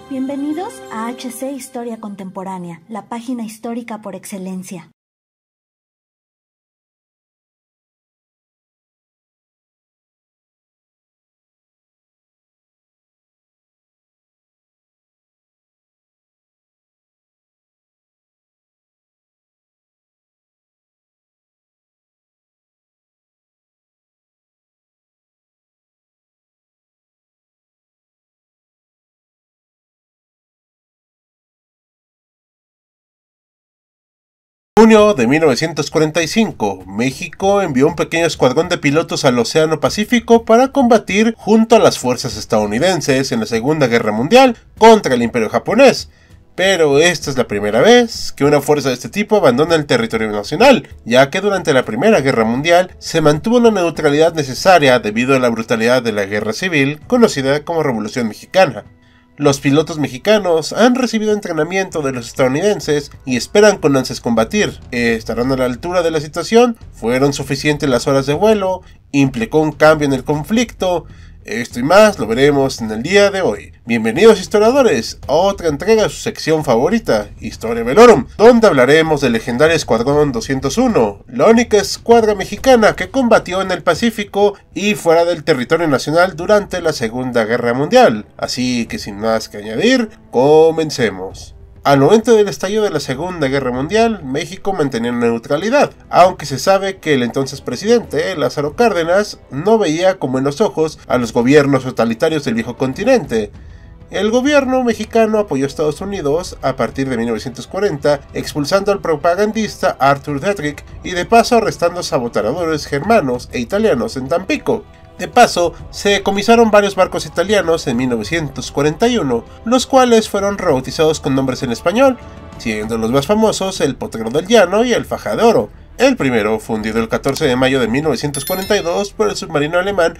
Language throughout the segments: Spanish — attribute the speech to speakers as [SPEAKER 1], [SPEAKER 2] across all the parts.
[SPEAKER 1] Bienvenidos a HC Historia Contemporánea, la página histórica por excelencia.
[SPEAKER 2] Junio de 1945, México envió un pequeño escuadrón de pilotos al Océano Pacífico para combatir junto a las fuerzas estadounidenses en la Segunda Guerra Mundial contra el Imperio japonés. Pero esta es la primera vez que una fuerza de este tipo abandona el territorio nacional, ya que durante la Primera Guerra Mundial se mantuvo una neutralidad necesaria debido a la brutalidad de la Guerra Civil, conocida como Revolución Mexicana. Los pilotos mexicanos han recibido entrenamiento de los estadounidenses y esperan con ansias combatir. ¿Estarán a la altura de la situación? ¿Fueron suficientes las horas de vuelo? ¿Implicó un cambio en el conflicto? Esto y más lo veremos en el día de hoy. Bienvenidos historiadores a otra entrega de su sección favorita, Historia Velorum, donde hablaremos del legendario Escuadrón 201, la única escuadra mexicana que combatió en el Pacífico y fuera del territorio nacional durante la Segunda Guerra Mundial. Así que sin más que añadir, comencemos. Al momento del estallido de la Segunda Guerra Mundial, México mantenía neutralidad, aunque se sabe que el entonces presidente, Lázaro Cárdenas, no veía con buenos ojos a los gobiernos totalitarios del viejo continente. El gobierno mexicano apoyó a Estados Unidos a partir de 1940, expulsando al propagandista Arthur Detrick y de paso arrestando saboteadores germanos e italianos en Tampico. De paso, se decomisaron varios barcos italianos en 1941, los cuales fueron rebautizados con nombres en español, siendo los más famosos el Potrero del Llano y el Faja de Oro. El primero fue hundido el 14 de mayo de 1942 por el submarino alemán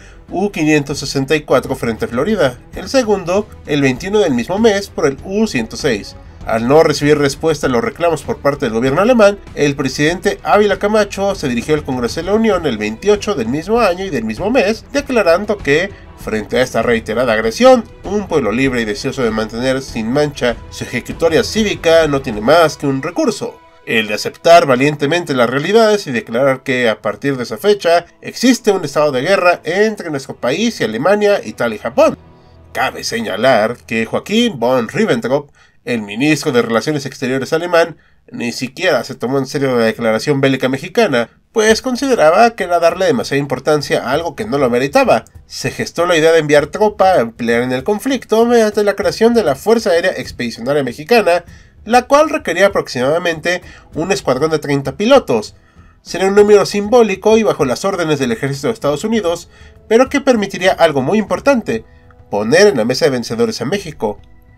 [SPEAKER 2] U-564 frente a Florida, el segundo el 21 del mismo mes por el U-106. Al no recibir respuesta a los reclamos por parte del gobierno alemán, el presidente Ávila Camacho se dirigió al Congreso de la Unión el 28 del mismo año y del mismo mes, declarando que, frente a esta reiterada agresión, un pueblo libre y deseoso de mantener sin mancha su ejecutoria cívica no tiene más que un recurso: el de aceptar valientemente las realidades y declarar que, a partir de esa fecha, existe un estado de guerra entre nuestro país y Alemania, Italia y Japón. Cabe señalar que Joachim von Ribbentrop, el ministro de Relaciones Exteriores alemán, ni siquiera se tomó en serio la declaración bélica mexicana, pues consideraba que era darle demasiada importancia a algo que no lo meritaba. Se gestó la idea de enviar tropa a emplear en el conflicto mediante la creación de la Fuerza Aérea Expedicionaria Mexicana, la cual requería aproximadamente un escuadrón de 30 pilotos. Sería un número simbólico y bajo las órdenes del ejército de Estados Unidos, pero que permitiría algo muy importante: poner en la mesa de vencedores a México.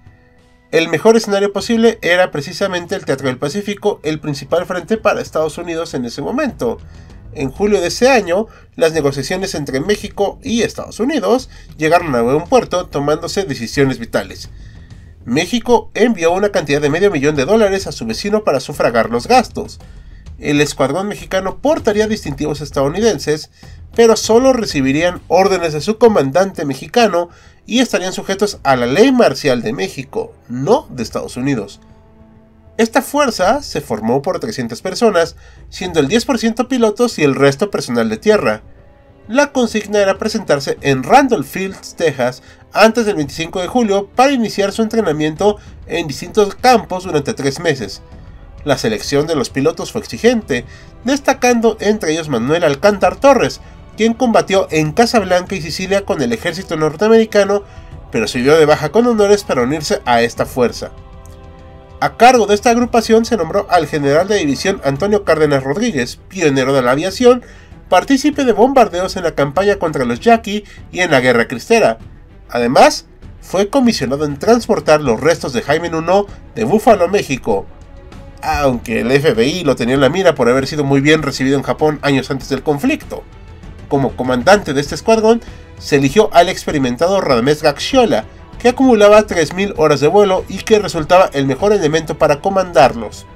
[SPEAKER 2] El mejor escenario posible era precisamente el Teatro del Pacífico, el principal frente para Estados Unidos en ese momento. En julio de ese año, las negociaciones entre México y Estados Unidos llegaron a buen puerto, tomándose decisiones vitales. México envió una cantidad de $500,000 a su vecino para sufragar los gastos. El escuadrón mexicano portaría distintivos estadounidenses, pero solo recibirían órdenes de su comandante mexicano y estarían sujetos a la ley marcial de México, no de Estados Unidos. Esta fuerza se formó por 300 personas, siendo el 10% pilotos y el resto personal de tierra. La consigna era presentarse en Randolph Fields, Texas, antes del 25 de julio para iniciar su entrenamiento en distintos campos durante 3 meses. La selección de los pilotos fue exigente, destacando entre ellos Manuel Alcántar Torres, quien combatió en Casablanca y Sicilia con el ejército norteamericano, pero se dio de baja con honores para unirse a esta fuerza. A cargo de esta agrupación se nombró al general de división Antonio Cárdenas Rodríguez, pionero de la aviación, partícipe de bombardeos en la campaña contra los Yaqui y en la Guerra Cristera. Además, fue comisionado en transportar los restos de Jaime Nuno de Búfalo, México, aunque el FBI lo tenía en la mira por haber sido muy bien recibido en Japón años antes del conflicto. Como comandante de este escuadrón, se eligió al experimentado Radamés Gaxiola, que acumulaba 3.000 horas de vuelo y que resultaba el mejor elemento para comandarlos.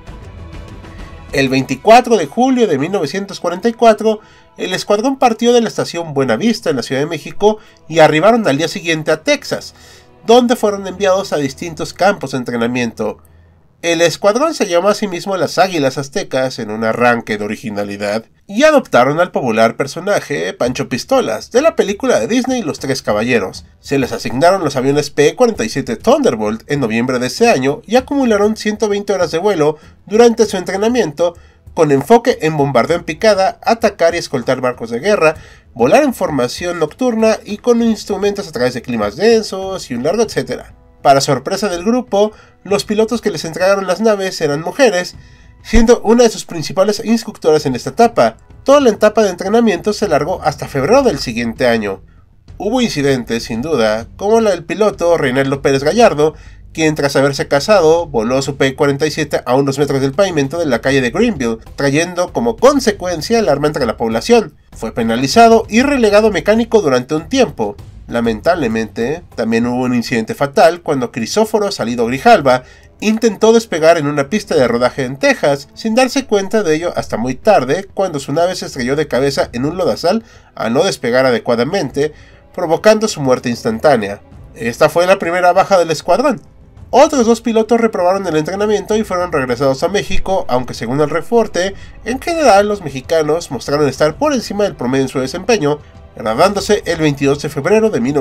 [SPEAKER 2] El 24 de julio de 1944, el escuadrón partió de la estación Buenavista en la Ciudad de México y arribaron al día siguiente a Texas, donde fueron enviados a distintos campos de entrenamiento. El escuadrón se llamó a sí mismo las Águilas Aztecas en un arranque de originalidad, y adoptaron al popular personaje Pancho Pistolas de la película de Disney Los Tres Caballeros. Se les asignaron los aviones P-47 Thunderbolt en noviembre de ese año y acumularon 120 horas de vuelo durante su entrenamiento, con enfoque en bombardeo en picada, atacar y escoltar barcos de guerra, volar en formación nocturna y con instrumentos a través de climas densos y un largo etcétera. Para sorpresa del grupo, los pilotos que les entregaron las naves eran mujeres, siendo una de sus principales instructoras en esta etapa. Toda la etapa de entrenamiento se alargó hasta febrero del siguiente año. Hubo incidentes, sin duda, como la del piloto Reinaldo Pérez Gallardo, quien tras haberse casado, voló su P-47 a unos metros del pavimento de la calle de Greenville, trayendo como consecuencia alarma entre la población. Fue penalizado y relegado mecánico durante un tiempo. Lamentablemente, también hubo un incidente fatal cuando Crisóforo Salido Grijalva intentó despegar en una pista de rodaje en Texas, sin darse cuenta de ello hasta muy tarde, cuando su nave se estrelló de cabeza en un lodazal al no despegar adecuadamente, provocando su muerte instantánea. Esta fue la primera baja del escuadrón. Otros dos pilotos reprobaron el entrenamiento y fueron regresados a México, aunque según el reporte, en general los mexicanos mostraron estar por encima del promedio en su desempeño, graduándose el 22 de febrero de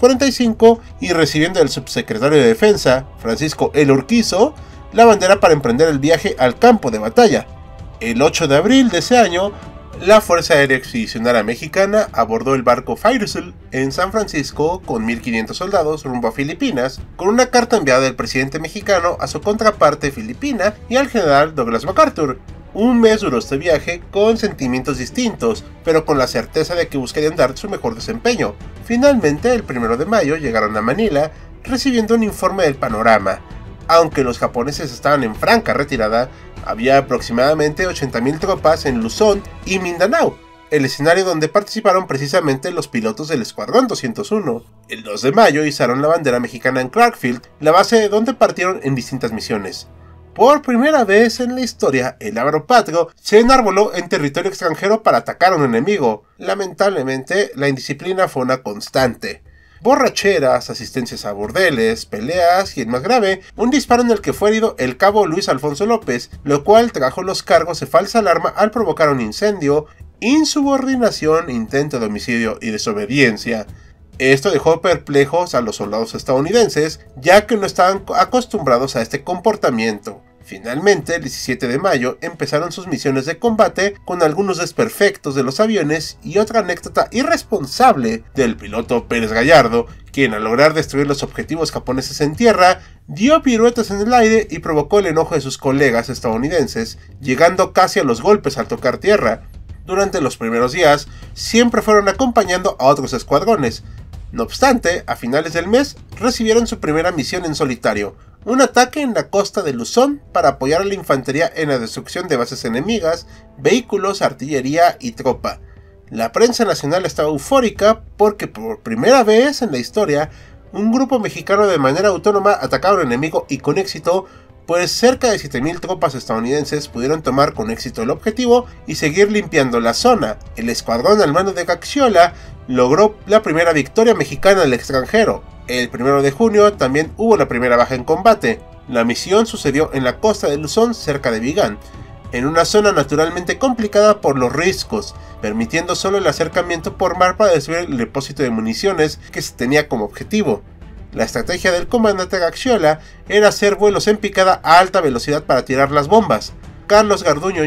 [SPEAKER 2] 1945 y recibiendo del subsecretario de Defensa, Francisco L. Urquizo, la bandera para emprender el viaje al campo de batalla. El 8 de abril de ese año, la Fuerza Aérea Expedicionaria Mexicana abordó el barco Firesail en San Francisco con 1.500 soldados rumbo a Filipinas, con una carta enviada del presidente mexicano a su contraparte filipina y al general Douglas MacArthur. Un mes duró este viaje con sentimientos distintos, pero con la certeza de que buscarían dar su mejor desempeño. Finalmente, el 1 de mayo llegaron a Manila, recibiendo un informe del panorama. Aunque los japoneses estaban en franca retirada, había aproximadamente 80.000 tropas en Luzón y Mindanao, el escenario donde participaron precisamente los pilotos del Escuadrón 201. El 2 de mayo izaron la bandera mexicana en Clarkfield, la base de donde partieron en distintas misiones. Por primera vez en la historia, el Ávaro Patrio se enarboló en territorio extranjero para atacar a un enemigo. Lamentablemente, la indisciplina fue una constante. Borracheras, asistencias a burdeles, peleas y, el más grave, un disparo en el que fue herido el cabo Luis Alfonso López, lo cual trajo los cargos de falsa alarma al provocar un incendio, insubordinación, intento de homicidio y desobediencia. Esto dejó perplejos a los soldados estadounidenses, ya que no estaban acostumbrados a este comportamiento. Finalmente, el 17 de mayo empezaron sus misiones de combate con algunos desperfectos de los aviones y otra anécdota irresponsable del piloto Pérez Gallardo, quien al lograr destruir los objetivos japoneses en tierra, dio piruetas en el aire y provocó el enojo de sus colegas estadounidenses, llegando casi a los golpes al tocar tierra. Durante los primeros días, siempre fueron acompañando a otros escuadrones. No obstante, a finales del mes, recibieron su primera misión en solitario, un ataque en la costa de Luzón para apoyar a la infantería en la destrucción de bases enemigas, vehículos, artillería y tropa. La prensa nacional estaba eufórica porque por primera vez en la historia, un grupo mexicano de manera autónoma atacaba a un enemigo y con éxito, pues cerca de 7.000 tropas estadounidenses pudieron tomar con éxito el objetivo y seguir limpiando la zona. El escuadrón al mando de Gaxiola logró la primera victoria mexicana al extranjero. El 1 de junio también hubo la primera baja en combate. La misión sucedió en la costa de Luzón, cerca de Vigan, en una zona naturalmente complicada por los riscos, permitiendo solo el acercamiento por mar para destruir el depósito de municiones que se tenía como objetivo. La estrategia del comandante Gaxiola era hacer vuelos en picada a alta velocidad para tirar las bombas. Carlos Garduño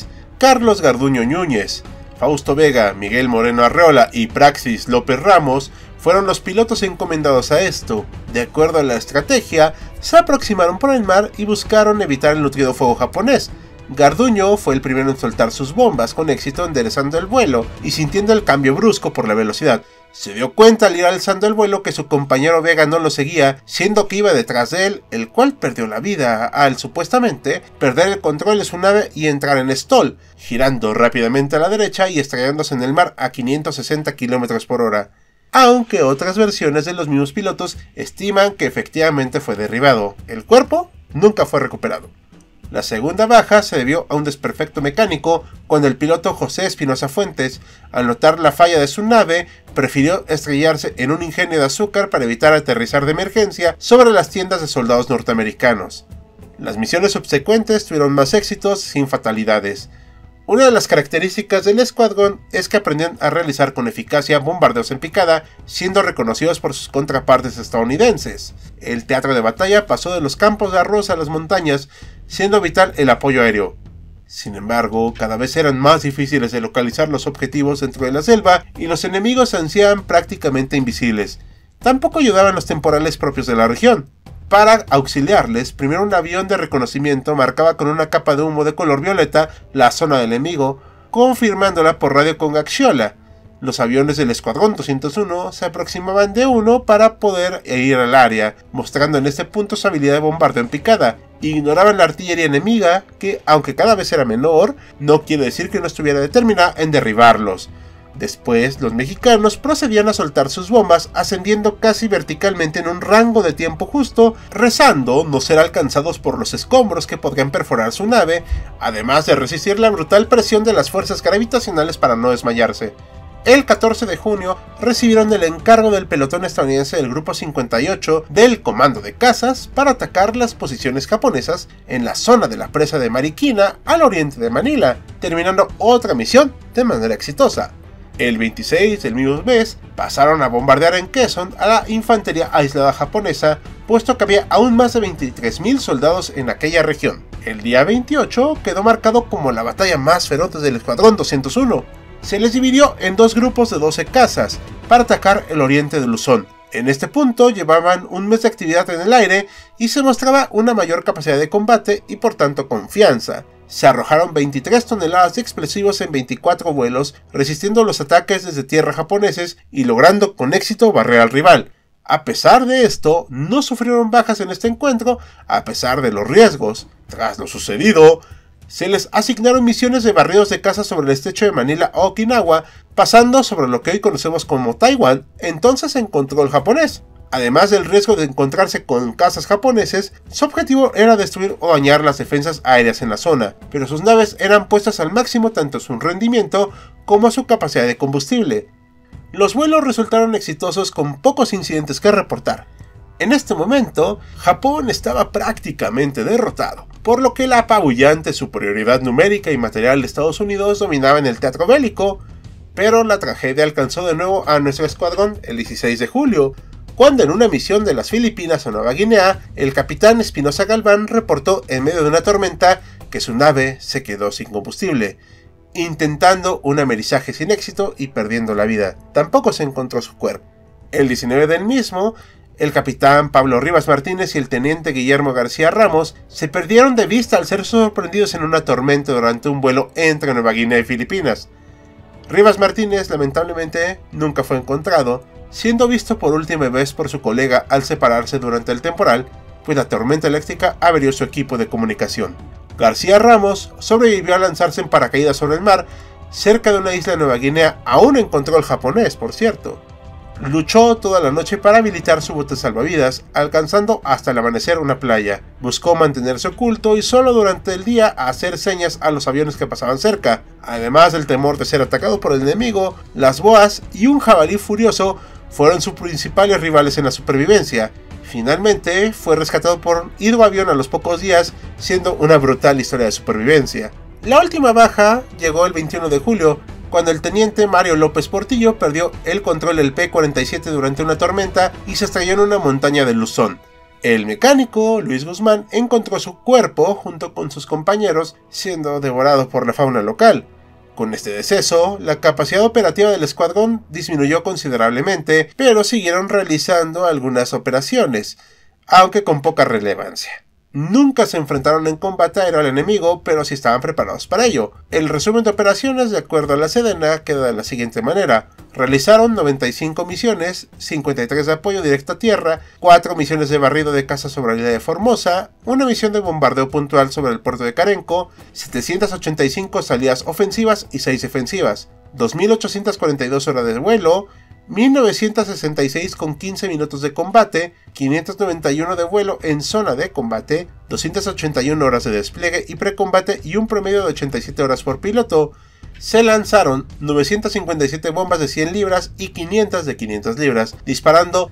[SPEAKER 2] Núñez, Fausto Vega, Miguel Moreno Arreola y Praxis López Ramos fueron los pilotos encomendados a esto. De acuerdo a la estrategia, se aproximaron por el mar y buscaron evitar el nutrido fuego japonés. Garduño fue el primero en soltar sus bombas con éxito, enderezando el vuelo y sintiendo el cambio brusco por la velocidad. Se dio cuenta al ir alzando el vuelo que su compañero Vega no lo seguía, siendo que iba detrás de él, el cual perdió la vida al supuestamente perder el control de su nave y entrar en stall, girando rápidamente a la derecha y estrellándose en el mar a 560 km por hora. Aunque otras versiones de los mismos pilotos estiman que efectivamente fue derribado. El cuerpo nunca fue recuperado. La segunda baja se debió a un desperfecto mecánico cuando el piloto José Espinosa Fuentes, al notar la falla de su nave, prefirió estrellarse en un ingenio de azúcar para evitar aterrizar de emergencia sobre las tiendas de soldados norteamericanos. Las misiones subsecuentes tuvieron más éxitos sin fatalidades. Una de las características del escuadrón es que aprendían a realizar con eficacia bombardeos en picada, siendo reconocidos por sus contrapartes estadounidenses. El teatro de batalla pasó de los campos de arroz a las montañas, siendo vital el apoyo aéreo. Sin embargo, cada vez eran más difíciles de localizar los objetivos dentro de la selva y los enemigos se hacían prácticamente invisibles. Tampoco ayudaban los temporales propios de la región. Para auxiliarles, primero un avión de reconocimiento marcaba con una capa de humo de color violeta la zona del enemigo, confirmándola por radio con Gaxiola. Los aviones del Escuadrón 201 se aproximaban de uno para poder ir al área, mostrando en este punto su habilidad de bombardeo en picada. Ignoraban la artillería enemiga, que aunque cada vez era menor, no quiere decir que no estuviera determinada en derribarlos. Después, los mexicanos procedían a soltar sus bombas, ascendiendo casi verticalmente en un rango de tiempo justo, rezando no ser alcanzados por los escombros que podrían perforar su nave, además de resistir la brutal presión de las fuerzas gravitacionales para no desmayarse. El 14 de junio recibieron el encargo del pelotón estadounidense del Grupo 58 del Comando de Cazas para atacar las posiciones japonesas en la zona de la presa de Mariquina al oriente de Manila, terminando otra misión de manera exitosa. El 26 del mismo mes pasaron a bombardear en Quezon a la infantería aislada japonesa, puesto que había aún más de 23.000 soldados en aquella región. El día 28 quedó marcado como la batalla más feroz del Escuadrón 201. Se les dividió en dos grupos de 12 cazas para atacar el oriente de Luzón. En este punto llevaban un mes de actividad en el aire y se mostraba una mayor capacidad de combate y por tanto confianza. Se arrojaron 23 toneladas de explosivos en 24 vuelos, resistiendo los ataques desde tierra japoneses y logrando con éxito barrer al rival. A pesar de esto, no sufrieron bajas en este encuentro, a pesar de los riesgos. Tras lo sucedido, se les asignaron misiones de barridos de caza sobre el estrecho de Manila a Okinawa, pasando sobre lo que hoy conocemos como Taiwán, entonces en control japonés. Además del riesgo de encontrarse con cazas japoneses, su objetivo era destruir o dañar las defensas aéreas en la zona, pero sus naves eran puestas al máximo tanto en su rendimiento como su capacidad de combustible. Los vuelos resultaron exitosos con pocos incidentes que reportar. En este momento, Japón estaba prácticamente derrotado, por lo que la apabullante superioridad numérica y material de Estados Unidos dominaba en el teatro bélico, pero la tragedia alcanzó de nuevo a nuestro escuadrón el 16 de julio, cuando en una misión de las Filipinas a Nueva Guinea, el capitán Espinosa Galván reportó en medio de una tormenta que su nave se quedó sin combustible, intentando un amerizaje sin éxito y perdiendo la vida. Tampoco se encontró su cuerpo. El 19 del mismo, el capitán Pablo Rivas Martínez y el teniente Guillermo García Ramos se perdieron de vista al ser sorprendidos en una tormenta durante un vuelo entre Nueva Guinea y Filipinas. Rivas Martínez lamentablemente nunca fue encontrado, siendo visto por última vez por su colega al separarse durante el temporal, pues la tormenta eléctrica averió su equipo de comunicación. García Ramos sobrevivió a lanzarse en paracaídas sobre el mar, cerca de una isla de Nueva Guinea, aún en control japonés, por cierto. Luchó toda la noche para habilitar su bote salvavidas, alcanzando hasta el amanecer una playa. Buscó mantenerse oculto y solo durante el día hacer señas a los aviones que pasaban cerca. Además del temor de ser atacado por el enemigo, las boas y un jabalí furioso fueron sus principales rivales en la supervivencia. Finalmente fue rescatado por hidroavión a los pocos días, siendo una brutal historia de supervivencia. La última baja llegó el 21 de julio, cuando el teniente Mario López Portillo perdió el control del P-47 durante una tormenta y se estrelló en una montaña de Luzón. El mecánico, Luis Guzmán, encontró su cuerpo junto con sus compañeros, siendo devorado por la fauna local. Con este deceso, la capacidad operativa del escuadrón disminuyó considerablemente, pero siguieron realizando algunas operaciones, aunque con poca relevancia. Nunca se enfrentaron en combate aéreo al enemigo, pero sí estaban preparados para ello. El resumen de operaciones, de acuerdo a la Sedena, queda de la siguiente manera. Realizaron 95 misiones, 53 de apoyo directo a tierra, 4 misiones de barrido de caza sobre la isla de Formosa, una misión de bombardeo puntual sobre el puerto de Carenco, 785 salidas ofensivas y 6 defensivas, 2.842 horas de vuelo, 1966 con 15 minutos de combate, 591 de vuelo en zona de combate, 281 horas de despliegue y precombate y un promedio de 87 horas por piloto. Se lanzaron 957 bombas de 100 libras y 500 de 500 libras, disparando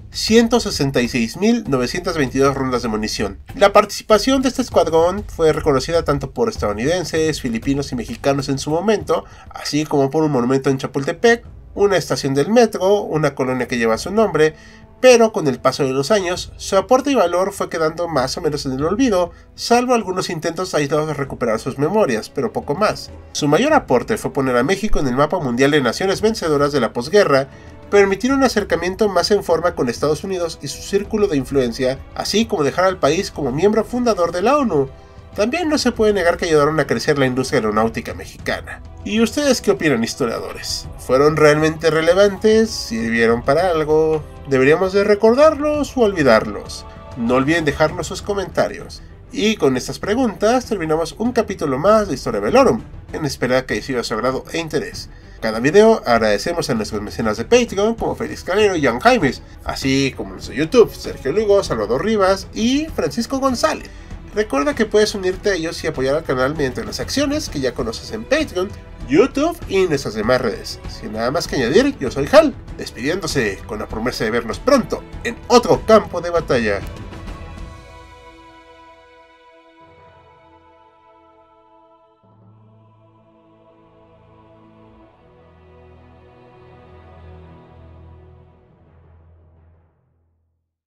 [SPEAKER 2] 166.922 rondas de munición. La participación de este escuadrón fue reconocida tanto por estadounidenses, filipinos y mexicanos en su momento, así como por un monumento en Chapultepec, una estación del metro, una colonia que lleva su nombre, pero con el paso de los años, su aporte y valor fue quedando más o menos en el olvido, salvo algunos intentos aislados de recuperar sus memorias, pero poco más. Su mayor aporte fue poner a México en el mapa mundial de naciones vencedoras de la posguerra, permitir un acercamiento más en forma con Estados Unidos y su círculo de influencia, así como dejar al país como miembro fundador de la ONU. También no se puede negar que ayudaron a crecer la industria aeronáutica mexicana. ¿Y ustedes qué opinan, historiadores? ¿Fueron realmente relevantes? ¿Sirvieron para algo? ¿Deberíamos de recordarlos o olvidarlos? No olviden dejarnos sus comentarios. Y con estas preguntas terminamos un capítulo más de Historia Velorum, en espera que haya sido de su agrado e interés. Cada video agradecemos a nuestros mecenas de Patreon como Félix Calero y Jan Jaimes, así como los de YouTube, Sergio Lugo, Salvador Rivas y Francisco González. Recuerda que puedes unirte a ellos y apoyar al canal mediante las acciones que ya conoces en Patreon, YouTube y nuestras demás redes. Sin nada más que añadir, yo soy Hal, despidiéndose con la promesa de vernos pronto en otro campo de batalla.